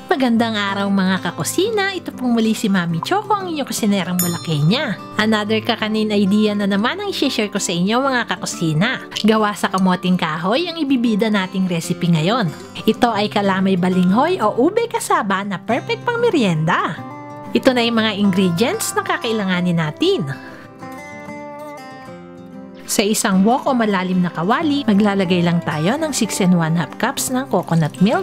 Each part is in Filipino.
Magandang araw mga kakusina, ito pong muli si Mami Choco, ang inyong kusinerang Bulakenya. Another kakanin idea na naman ang i-share ko sa inyo mga kakusina. Gawa sa kamoting kahoy ang ibibida nating recipe ngayon. Ito ay kalamay balinghoy o ube kasaba na perfect pang merienda. Ito na yung mga ingredients na kakailanganin natin. Sa isang wok o malalim na kawali, maglalagay lang tayo ng 6 1/2 cups ng coconut milk,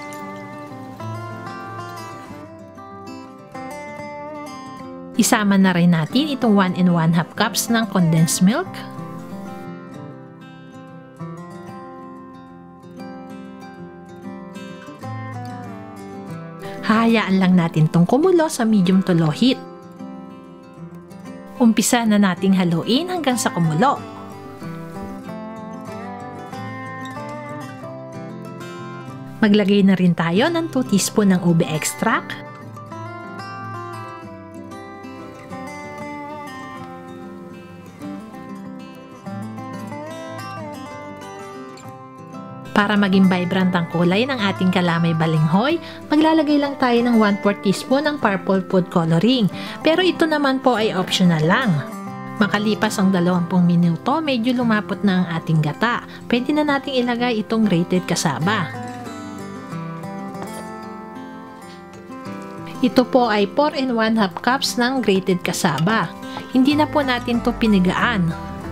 isama na rin natin itong 1 1/2 cups ng condensed milk. Hahayaan lang natin itong kumulo sa medium to low heat. Umpisa na nating haluin hanggang sa kumulo. Maglagay na rin tayo ng 2 teaspoon ng ube extract. Para maging vibrant ang kulay ng ating kalamay balinghoy, maglalagay lang tayo ng 1/4 teaspoon ng purple food coloring. Pero ito naman po ay optional lang. Makalipas ang 20 minuto, medyo lumapot na ang ating gata. Pwede na nating ilagay itong grated kasaba. Ito po ay 4 1/2 cups ng grated kasaba. Hindi na po natin ito pinigaan.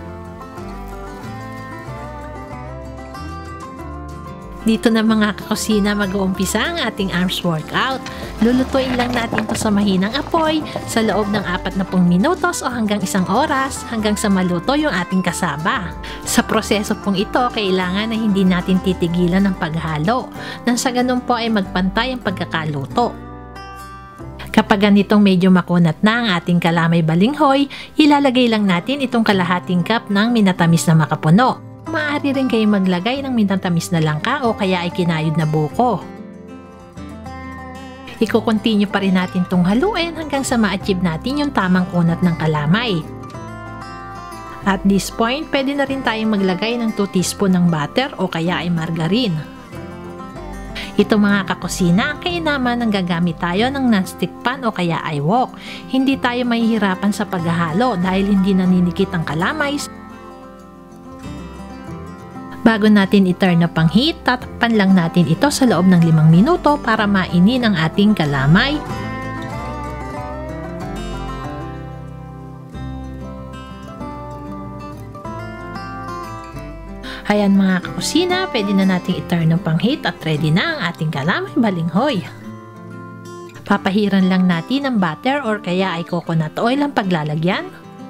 Dito na mga kakusina mag-uumpisa ang ating arms workout. Lulutuin lang natin ito sa mahinang apoy sa loob ng 40 minutos o hanggang 1 oras hanggang sa maluto yung ating kasaba. Sa proseso pong ito, kailangan na hindi natin titigilan ng paghalo nang sa ganun po ay magpantay ang pagkakaluto. Kapag ganitong medyo makunat na ang ating kalamay balinghoy, ilalagay lang natin itong kalahating cup ng minatamis na makapuno. Maaari rin kayo maglagay ng minatamis na langka o kaya ay kinayod na buko. Iko-continue pa rin natin itong haluin hanggang sa ma-achieve natin yung tamang kunat ng kalamay. At this point, pwede na rin tayong maglagay ng 2 teaspoon ng butter o kaya ay margarine. Ito mga kakusina, ang kainaman ng gagamit tayo ng non-stick pan o kaya ay wok. Hindi tayo mahihirapan sa paghahalo dahil hindi naninikit ang kalamay. Bago natin i-turn na pang heat, tatakpan lang natin ito sa loob ng 5 minuto para mainin ang ating kalamay. Ayan mga kakusina, pwede na natin i-turn na pang heat at ready na ang ating kalamay balinghoy. Papahiran lang natin ng butter or kaya ay coconut oil ang paglalagyan.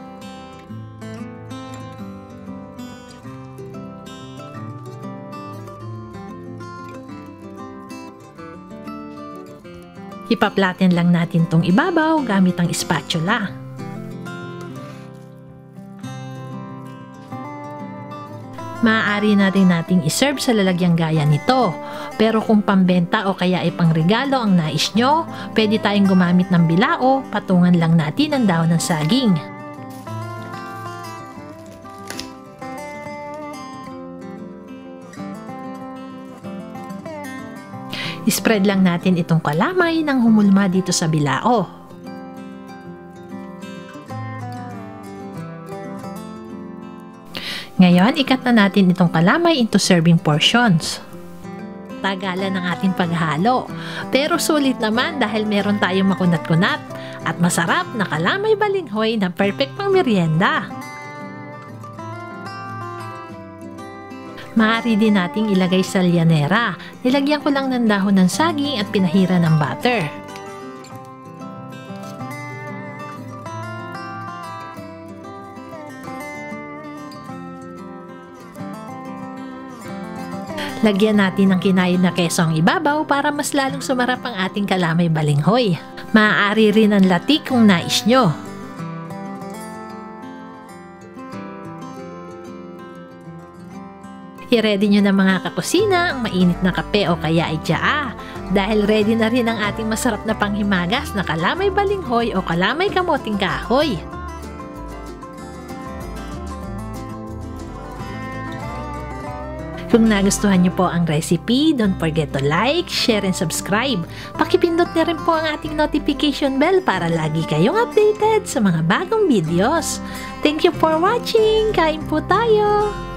Ipa-flatten lang natin tong ibabaw gamit ang spatula. Maaari na rin nating iserve sa lalagyan gaya nito. Pero kung pambenta o kaya ay pangregalo ang nais nyo, pwede tayong gumamit ng bilao, patungan lang natin ang dahon ng saging. Spread lang natin itong kalamay nang humulma dito sa bilao. Ngayon, ikat na natin itong kalamay into serving portions. Tagalan ng ating paghalo. Pero sulit naman dahil meron tayong makunat-kunat at masarap na kalamay balinghoy na perfect pang merienda. Maaari din nating ilagay sa lyanera. Nilagyan ko lang ng dahon ng saging at pinahira ng butter. Lagyan natin ng kinayod na keso ang ibabaw para mas lalong sumarap ang ating kalamay balinghoy. Maaari rin ang latik kung nais nyo. I-ready nyo na mga kakusina ang mainit na kape o kaya ay tsaa. Dahil ready na rin ang ating masarap na panghimagas na kalamay balinghoy o kalamay kamoting kahoy. Kung nagustuhan niyo po ang recipe, don't forget to like, share, and subscribe. Pakipindot na rin po ang ating notification bell para lagi kayong updated sa mga bagong videos. Thank you for watching! Kain po tayo!